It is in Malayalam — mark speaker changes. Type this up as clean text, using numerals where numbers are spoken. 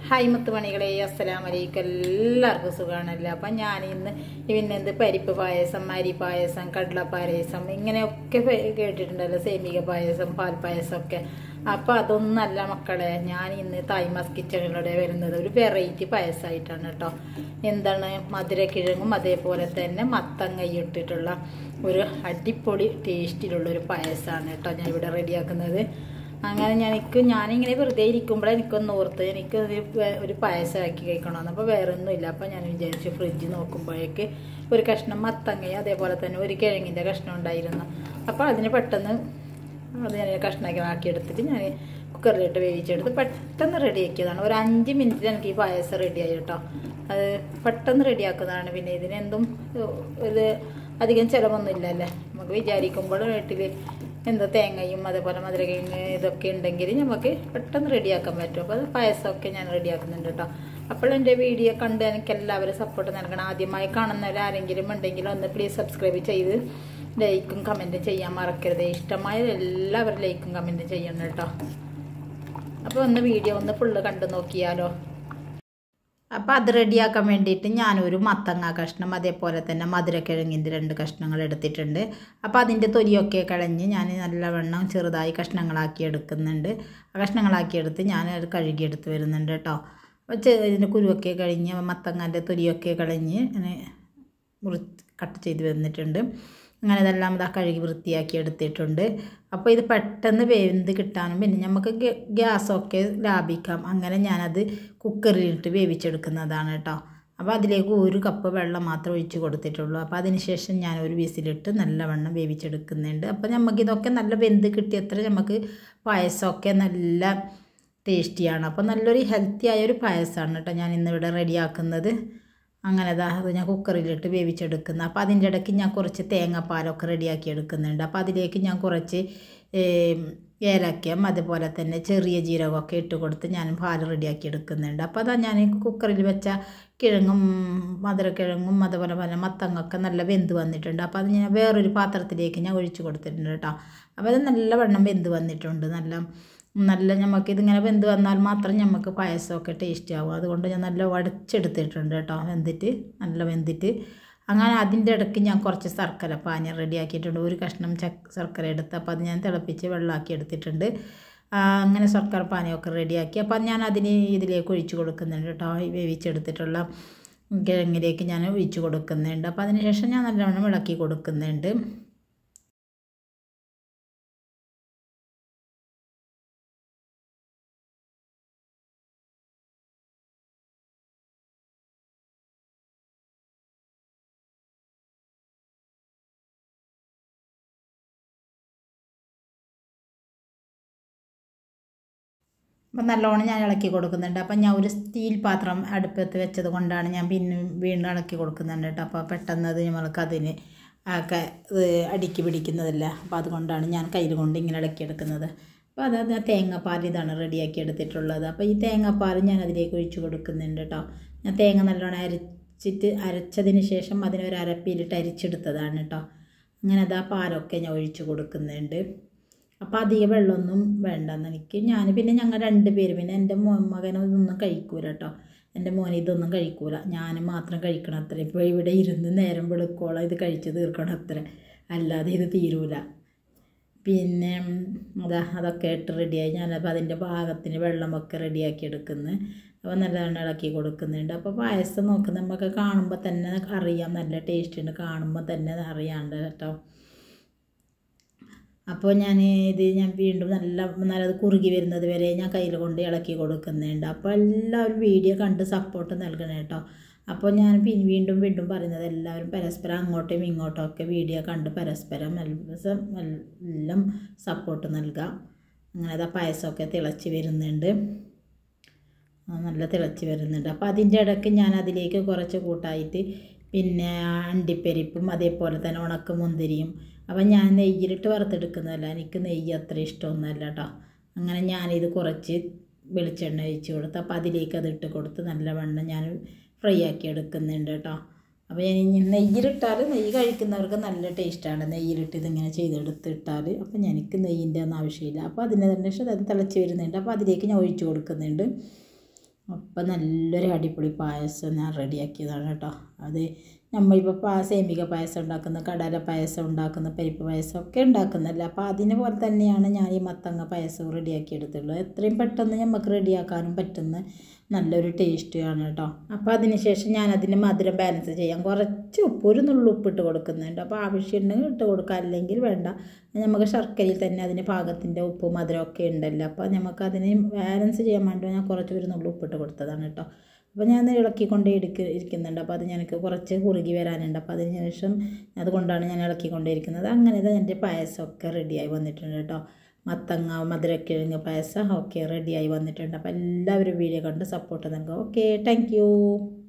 Speaker 1: ഹായ് മുത്തുമണികളെ, അസ്സലാമലൈക്കും. എല്ലാവർക്കും സുഖമാണല്ലോ. അപ്പം ഞാനിന്ന് പിന്നെന്ത് പരിപ്പ് പായസം, അരി പായസം, കടല പായസം ഇങ്ങനെയൊക്കെ കേട്ടിട്ടുണ്ടല്ലോ, സേമിക പായസം, പാൽ പായസം ഒക്കെ. അപ്പം അതൊന്നല്ല മക്കളെ, ഞാൻ ഇന്ന് തായ്മാസ് കിച്ചണിലൂടെ വരുന്നത് ഒരു വെറൈറ്റി പായസമായിട്ടാണ് കേട്ടോ. എന്താണ്, മധുരക്കിഴങ്ങും അതേപോലെ തന്നെ മത്തങ്ങയും ഇട്ടിട്ടുള്ള ഒരു അടിപൊളി ടേസ്റ്റിലുള്ളൊരു പായസമാണ് കേട്ടോ ഞാൻ ഇവിടെ റെഡിയാക്കുന്നത്. അങ്ങനെ ഞാനിങ്ങനെ വെറുതെ ഇരിക്കുമ്പോൾ എനിക്കൊന്ന് ഓർത്ത് എനിക്ക് ഒരു പായസമാക്കി കഴിക്കണമെന്ന്. അപ്പോൾ വേറെ ഒന്നുമില്ല. അപ്പോൾ ഞാൻ വിചാരിച്ചു ഫ്രിഡ്ജ് നോക്കുമ്പോഴേക്ക് ഒരു കഷ്ണം മത്തങ്ങയും അതേപോലെ തന്നെ ഒരു കിഴങ്ങിൻ്റെ കഷ്ണം ഉണ്ടായിരുന്നു. അപ്പോൾ അതിന് പെട്ടെന്ന് അത് ഞാൻ കഷ്ണമാക്കിയെടുത്തിട്ട് ഞാൻ കുക്കറിലിട്ട് വേവിച്ചെടുത്ത് പെട്ടെന്ന് റെഡിയാക്കിയതാണ്. ഒരു 5 മിനിറ്റിൽ എനിക്ക് ഈ പായസം റെഡിയായി കേട്ടോ. അത് പെട്ടെന്ന് റെഡിയാക്കുന്നതാണ്. പിന്നെ ഇതിനെന്തും ഇത് അധികം ചിലവൊന്നുമില്ല അല്ലേ. നമുക്ക് വിചാരിക്കുമ്പോൾ വീട്ടിൽ എന്താ തേങ്ങയും അതേപോലെ മധുരക്കിഴങ്ങ് ഇതൊക്കെ ഉണ്ടെങ്കിൽ നമുക്ക് പെട്ടെന്ന് റെഡിയാക്കാൻ പറ്റും. അപ്പോൾ അത് പായസമൊക്കെ ഞാൻ റെഡിയാക്കുന്നുണ്ട് കേട്ടോ. അപ്പോൾ എൻ്റെ വീഡിയോ കണ്ട് എനിക്ക് എല്ലാവരും സപ്പോർട്ട് നൽകണം. ആദ്യമായി കാണുന്നവർ ആരെങ്കിലും ഉണ്ടെങ്കിൽ ഒന്ന് പ്ലീസ് സബ്സ്ക്രൈബ് ചെയ്ത് ലൈക്കും കമൻറ്റും ചെയ്യാൻ മറക്കരുത്. ഇഷ്ടമായ എല്ലാവരും ലൈക്കും കമൻറ്റും ചെയ്യണം കേട്ടോ. അപ്പോൾ ഒന്ന് വീഡിയോ ഒന്ന് ഫുള്ള് കണ്ടു നോക്കിയാലോ. അപ്പോൾ അത് റെഡിയാക്കാൻ വേണ്ടിയിട്ട് ഞാനൊരു മത്തങ്ങ കഷ്ണം അതേപോലെ തന്നെ മധുരക്കിഴങ്ങിൻ്റെ 2 കഷ്ണങ്ങൾ എടുത്തിട്ടുണ്ട്. അപ്പോൾ അതിൻ്റെ തൊലിയൊക്കെ കളഞ്ഞ് ഞാൻ നല്ലവണ്ണം ചെറുതായി കഷ്ണങ്ങളാക്കി എടുക്കുന്നുണ്ട്. ആ കഷ്ണങ്ങളാക്കിയെടുത്ത് ഞാൻ അത് കഴുകിയെടുത്ത് വരുന്നുണ്ട് കേട്ടോ. അപ്പോൾ ഇതിൻ്റെ കുരുവൊക്കെ കഴിഞ്ഞ് മത്തങ്ങൻ്റെ തൊലിയൊക്കെ കളഞ്ഞ് കട്ട് ചെയ്ത് വന്നിട്ടുണ്ട്. അങ്ങനെ ഇതെല്ലാം ഇതാ കഴുകി വൃത്തിയാക്കി എടുത്തിട്ടുണ്ട്. അപ്പോൾ ഇത് പെട്ടെന്ന് വെന്ത് കിട്ടാനും പിന്നെ നമുക്ക് ഗ്യാസൊക്കെ ലാഭിക്കാം. അങ്ങനെ ഞാനത് കുക്കറിലിട്ട് വേവിച്ചെടുക്കുന്നതാണ് കേട്ടോ. അപ്പോൾ അതിലേക്ക് 1 കപ്പ് വെള്ളം മാത്രം ഒഴിച്ച് കൊടുത്തിട്ടുള്ളൂ. അപ്പോൾ അതിന് ശേഷം ഞാൻ ഒരു വിസിലിട്ട് നല്ലവണ്ണം വേവിച്ചെടുക്കുന്നുണ്ട്. അപ്പോൾ നമുക്കിതൊക്കെ നല്ല വെന്ത് കിട്ടിയത്ര നമുക്ക് പായസമൊക്കെ നല്ല ടേസ്റ്റിയാണ്. അപ്പോൾ നല്ലൊരു ഹെൽത്തി ആയൊരു പായസമാണ് കേട്ടോ ഞാൻ ഇന്നിവിടെ റെഡിയാക്കുന്നത്. അങ്ങനെ അത് ഞാൻ കുക്കറിലിട്ട് വേവിച്ചെടുക്കുന്നു. അപ്പോൾ അതിൻ്റെ ഇടയ്ക്ക് ഞാൻ കുറച്ച് തേങ്ങാപ്പാലൊക്കെ റെഡിയാക്കി എടുക്കുന്നുണ്ട്. അപ്പോൾ അതിലേക്ക് ഞാൻ കുറച്ച് ഏലക്കയും അതുപോലെ തന്നെ ചെറിയ ജീരകമൊക്കെ ഇട്ട് കൊടുത്ത് ഞാൻ പാൽ റെഡിയാക്കി എടുക്കുന്നുണ്ട്. അപ്പോൾ അതാ ഞാൻ കുക്കറിൽ വെച്ച കിഴങ്ങും മധുരക്കിഴങ്ങും അതുപോലെ തന്നെ മത്തങ്ങൊക്കെ നല്ല വെന്ത് വന്നിട്ടുണ്ട്. അപ്പോൾ അത് ഞാൻ വേറൊരു പാത്രത്തിലേക്ക് ഞാൻ ഒഴിച്ച് കൊടുത്തിട്ടുണ്ട് കേട്ടോ. അപ്പോൾ അത് നല്ലവണ്ണം വെന്ത് വന്നിട്ടുണ്ട്. നല്ല നമുക്കിതിങ്ങനെ വെന്ത് വന്നാൽ മാത്രം നമുക്ക് പായസമൊക്കെ ടേസ്റ്റ് ആവും. അതുകൊണ്ട് ഞാൻ നല്ല വടച്ചെടുത്തിട്ടുണ്ട് കേട്ടോ. നല്ല വെന്തിട്ട് അങ്ങനെ അതിൻ്റെ ഇടയ്ക്ക് ഞാൻ കുറച്ച് ശർക്കര പാനി റെഡിയാക്കിയിട്ടുണ്ട്. 1 കഷ്ണം ശർക്കര എടുത്ത് അപ്പോൾ അത് ഞാൻ തിളപ്പിച്ച് വെള്ളമാക്കി എടുത്തിട്ടുണ്ട്. അങ്ങനെ ശർക്കര പാനിയൊക്കെ റെഡിയാക്കി അപ്പോൾ ഞാൻ ഇതിലേക്ക് ഒഴിച്ച് കൊടുക്കുന്നുണ്ട് കേട്ടോ. വേവിച്ചെടുത്തിട്ടുള്ള കിഴങ്ങിലേക്ക് ഞാൻ ഒഴിച്ച് കൊടുക്കുന്നുണ്ട്. അപ്പോൾ അതിന് ശേഷം ഞാൻ നല്ലവണ്ണം ഇളക്കി കൊടുക്കുന്നുണ്ട്. അപ്പം നല്ലോണം ഞാൻ ഇളക്കി കൊടുക്കുന്നുണ്ട്. അപ്പം ഞാൻ ഒരു സ്റ്റീൽ പാത്രം അടുപ്പത്ത് വെച്ചത് കൊണ്ടാണ് ഞാൻ പിന്നെ വീണ്ടും ഇളക്കി കൊടുക്കുന്നുണ്ട് കേട്ടോ. അപ്പോൾ പെട്ടെന്ന് അത് നമ്മൾക്ക് അതിന് ഒക്കെ അടുക്കി പിടിക്കുന്നതല്ല. അപ്പോൾ അതുകൊണ്ടാണ് ഞാൻ കയ്യിൽ കൊണ്ട് ഇങ്ങനെ ഇളക്കിയെടുക്കുന്നത്. അപ്പോൾ അത് തേങ്ങാപ്പാൽ ഇതാണ് റെഡിയാക്കി എടുത്തിട്ടുള്ളത്. അപ്പോൾ ഈ തേങ്ങാപ്പാൽ ഞാൻ അതിലേക്ക് ഒഴിച്ച് കൊടുക്കുന്നുണ്ട് കേട്ടോ. ഞാൻ തേങ്ങ നല്ലോണം അരച്ചതിന് ശേഷം അതിനൊരു അരപ്പിയിലിട്ട് അരിച്ചെടുത്തതാണ് കേട്ടോ. അങ്ങനെ അത് ആ പാലൊക്കെ ഞാൻ ഒഴിച്ച് കൊടുക്കുന്നുണ്ട്. അപ്പോൾ അധികം വെള്ളമൊന്നും വേണ്ടെന്ന് എനിക്ക്. പിന്നെ ഞങ്ങൾ 2 പേര്, പിന്നെ എൻ്റെ മകനൊന്നും കഴിക്കൂല കേട്ടോ. എൻ്റെ മോനെ ഇതൊന്നും കഴിക്കൂല, ഞാൻ മാത്രം കഴിക്കണം അത്ര. ഇപ്പോൾ ഇവിടെ ഇരുന്ന് നേരം വെളുക്കോളം ഇത് കഴിച്ച് തീർക്കണം അത്ര, അല്ലാതെ ഇത് തീരൂല. പിന്നെ അതൊക്കെ ഇട്ട് റെഡിയായി ഞാനപ്പോൾ അതിൻ്റെ പാകത്തിന് വെള്ളമൊക്കെ റെഡിയാക്കി എടുക്കുന്നു. അപ്പോൾ നല്ലവണ്ണം ഇളക്കി കൊടുക്കുന്നുണ്ട്. അപ്പോൾ പായസം നോക്കുന്ന നമുക്ക് കാണുമ്പോൾ തന്നെ അറിയാം, നല്ല ടേസ്റ്റ് ഉണ്ട്, കാണുമ്പോൾ തന്നെ അറിയാണ്ട് കേട്ടോ. അപ്പോൾ ഞാൻ വീണ്ടും നല്ലത് കുറുകി വരുന്നത് വരെ ഞാൻ കയ്യിൽ കൊണ്ട് ഇളക്കി കൊടുക്കുന്നുണ്ട്. അപ്പോൾ എല്ലാവരും വീഡിയോ കണ്ട് സപ്പോർട്ട് നൽകണം കേട്ടോ. അപ്പോൾ ഞാൻ വീണ്ടും പറയുന്നത് എല്ലാവരും പരസ്പരം അങ്ങോട്ടും ഇങ്ങോട്ടും ഒക്കെ വീഡിയോ കണ്ട് പരസ്പരം എല്ലാം സപ്പോർട്ട് നൽകാം. അങ്ങനെ പായസമൊക്കെ തിളച്ച് വരുന്നുണ്ട്, നല്ല തിളച്ച് വരുന്നുണ്ട്. അപ്പോൾ അതിൻ്റെ ഇടയ്ക്ക് ഞാൻ അതിലേക്ക് കുറച്ച് കൂട്ടായിട്ട് പിന്നെ അണ്ടിപ്പരിപ്പും അതേപോലെ തന്നെ ഉണക്കമുന്തിരിയും. അപ്പം ഞാൻ നെയ്യിലിട്ട് വറുത്തെടുക്കുന്നതല്ല, എനിക്ക് നെയ്യ് അത്ര ഇഷ്ടമൊന്നുമല്ല കേട്ടോ. അങ്ങനെ ഞാനിത് കുറച്ച് വെളിച്ചെണ്ണ ഒഴിച്ച് കൊടുത്ത് അപ്പോൾ അതിലേക്ക് അതിട്ട് കൊടുത്ത് നല്ലവണ്ണം ഞാൻ ഫ്രൈ ആക്കി എടുക്കുന്നുണ്ട് കേട്ടോ. അപ്പോൾ ഞാൻ നെയ്യിലിട്ടാൽ നെയ്യ് കഴിക്കുന്നവർക്ക് നല്ല ടേസ്റ്റാണ് നെയ്യിലിട്ട് ഇതിങ്ങനെ ചെയ്തെടുത്തിട്ടാൽ. അപ്പോൾ എനിക്ക് നെയ്യിൻ്റെ ഒന്നും ആവശ്യമില്ല. അപ്പോൾ അതിന് തന്നെ അത് തിളച്ച് വരുന്നുണ്ട്. അപ്പോൾ അതിലേക്ക് ഞാൻ ഒഴിച്ച് കൊടുക്കുന്നുണ്ട്. അപ്പം നല്ലൊരു അടിപൊളി പായസം ഞാൻ റെഡിയാക്കിയതാണ് കേട്ടോ. അത് നമ്മളിപ്പോൾ സേമിക പായസം ഉണ്ടാക്കുന്ന, കടല പായസം ഉണ്ടാക്കുന്ന, പരിപ്പ് പായസം ഒക്കെ ഉണ്ടാക്കുന്നല്ല. അപ്പോൾ അതിനെ പോലെ തന്നെയാണ് ഞാൻ ഈ മത്തങ്ങ പായസവും റെഡിയാക്കി എടുത്തുള്ളത്. എത്രയും പെട്ടെന്ന് നമുക്ക് റെഡിയാക്കാനും പറ്റുന്ന നല്ലൊരു ടേസ്റ്റാണ് കേട്ടോ. അപ്പോൾ അതിന് ശേഷം ഞാൻ അതിന് മധുരം ബാലൻസ് ചെയ്യാൻ കുറച്ച് ഉപ്പ്, ഒരു നുള്ളു ഉപ്പിട്ട് കൊടുക്കുന്നുണ്ട്. അപ്പോൾ ആവശ്യമുണ്ടെങ്കിൽ ഇട്ട് കൊടുക്കുക, അല്ലെങ്കിൽ വേണ്ട. നമുക്ക് ശർക്കരയിൽ തന്നെ അതിന് പാകത്തിൻ്റെ ഉപ്പ് മധുരമൊക്കെ ഉണ്ടല്ലോ. അപ്പോൾ നമുക്കതിന് ബാലൻസ് ചെയ്യാൻ വേണ്ടി ഞാൻ കുറച്ച് ഒരു നുള്ളു ഉപ്പിട്ട് കൊടുത്തതാണ് കേട്ടോ. അപ്പോൾ ഞാൻ ഇളക്കിക്കൊണ്ടേ ഇരിക്കുന്നുണ്ട്. അപ്പോൾ അത് എനിക്ക് കുറച്ച് കുറുകി വരാനുണ്ട്. അപ്പോൾ അതിന് ശേഷം അതുകൊണ്ടാണ് ഞാൻ ഇളക്കിക്കൊണ്ടേ ഇരിക്കുന്നത്. അങ്ങനെ എൻ്റെ പായസമൊക്കെ റെഡിയായി വന്നിട്ടുണ്ട് കേട്ടോ. മത്തങ്ങ മധുരക്കിഴങ്ങ് പായസം ഒക്കെ റെഡിയായി വന്നിട്ടുണ്ട്. അപ്പോൾ എല്ലാവരും വീഡിയോ കണ്ട് സപ്പോർട്ട് നൽകുക. Okay, thank U.